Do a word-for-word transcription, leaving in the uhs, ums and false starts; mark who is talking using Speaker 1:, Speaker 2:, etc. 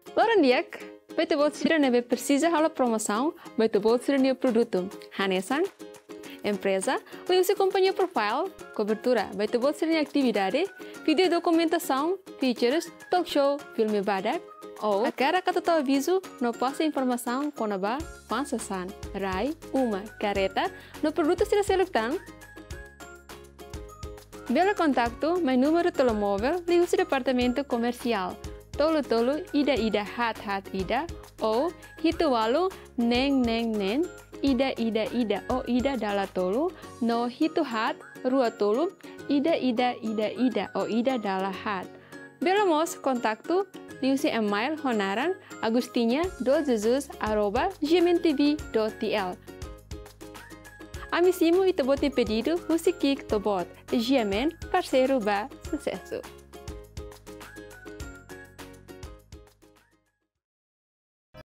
Speaker 1: Laran diak, vai te bot sira neve precisa hala promoção, vai te bot sira neve produto. Hanesan, empresa, vai use companhia profile, cobertura, vai te bot sira neve atividade, vídeo documentação, features, talk show, filme badak, ou a cara kata to aviso, no passa informação quando ba pansasan, rai, uma, careta, no produto sira selectan. Bela contato, meu número de telemóvel, ligue o departamento comercial. Tolo tolo ida ida hat hat ida ou hitualu neng neng nen ida ida ida o ida dala tolo no hitu hat rua tolo ida ida ida ida o ida dala hat. Belamos kontaktu liusi email honaran agustinha dot jesus arroba gmtv dot tl. Amissimo e tobote pedido, você kik tobot, G M N, parceiro ba sucesso.